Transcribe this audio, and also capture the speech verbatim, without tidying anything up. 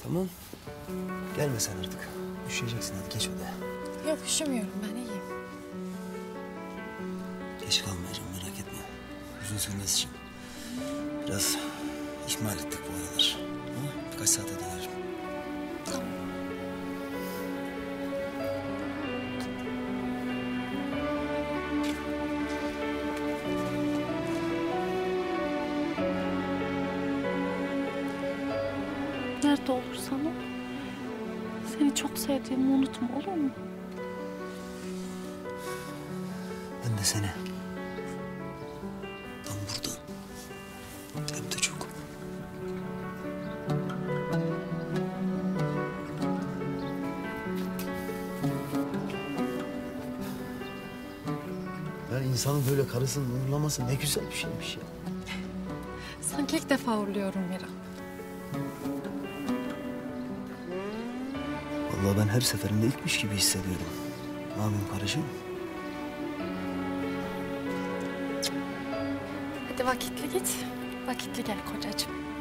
Tamam. Gelme sen artık. Üşüyeceksin, hadi geç odaya. Yok, üşümüyorum, ben iyiyim. Geç kalmayacağım, merak etme. Uzun sürmez için. Biraz ihmal ettik bu aralar. Ama birkaç saate dönerim. Tamam. Nerede olursan ol, seni çok sevdiğimi unutma, olur mu? Ben de seni. Tam burada. Hem de çok. Ya insanın böyle karısını uğurlaması ne güzel bir şeymiş ya. Sanki ilk defa uğurluyorum Mira. Vallahi ben her seferinde ilkmiş gibi hissediyorum. Ne yapayım karıcığım? Hadi vakitli git, vakitli gel kocacığım.